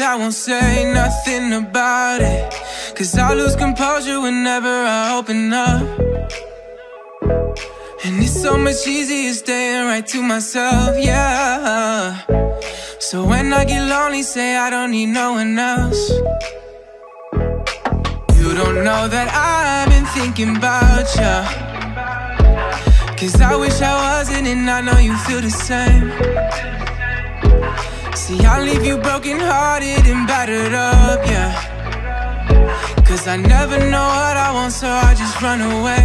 I won't say nothing about it, 'cause I lose composure whenever I open up. And it's so much easier staying right to myself, yeah. So when I get lonely, say I don't need no one else. You don't know that I've been thinking about you, 'cause I wish I wasn't, and I know you feel the same. See, I leave you broken hearted and battered up, yeah. 'Cause I never know what I want, so I just run away.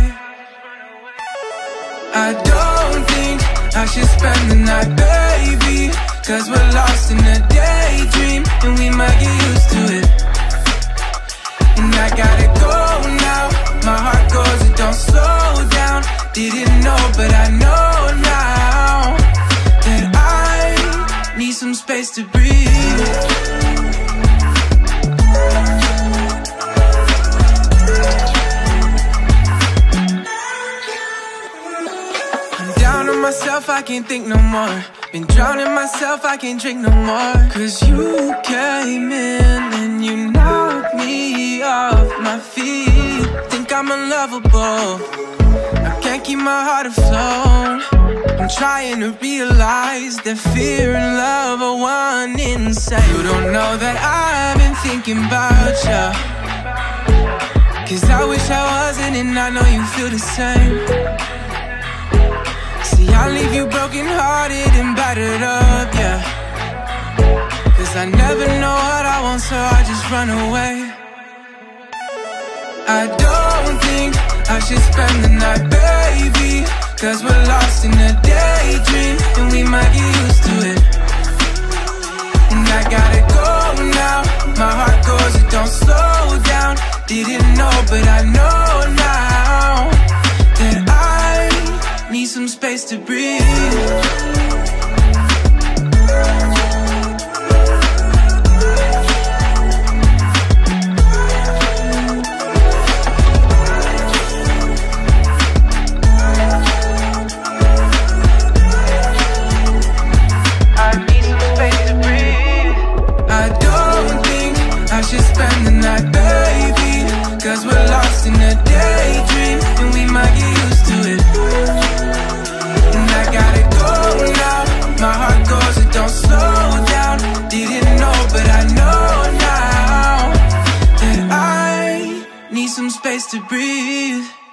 I don't think I should spend the night, baby, 'cause we're lost in a daydream, and we might get used to it. And I gotta go now, my heart goes, it don't slow down. Didn't know, but I know now that I need some space to breathe. Myself, I can't think no more. Been drowning myself, I can't drink no more. 'Cause you came in and you knocked me off my feet. Think I'm unlovable, I can't keep my heart afloat. I'm trying to realize that fear and love are one inside. You don't know that I've been thinking about you, 'cause I wish I wasn't, and I know you feel the same. See, I leave you broken hearted and battered up, yeah. 'Cause I never know what I want, so I just run away. I don't think I should spend the night, baby, 'cause we're lost in a daydream, and we might get used to it. And I gotta go now, my heart goes, it don't slow down. Didn't know, but I know now that I need some space to breathe. I need some space to breathe. I don't think I should spend the night, baby, 'cause we're lost in a daydream, and we might get used to it. My heart goes, it don't slow down. Didn't know, but I know now that I need some space to breathe.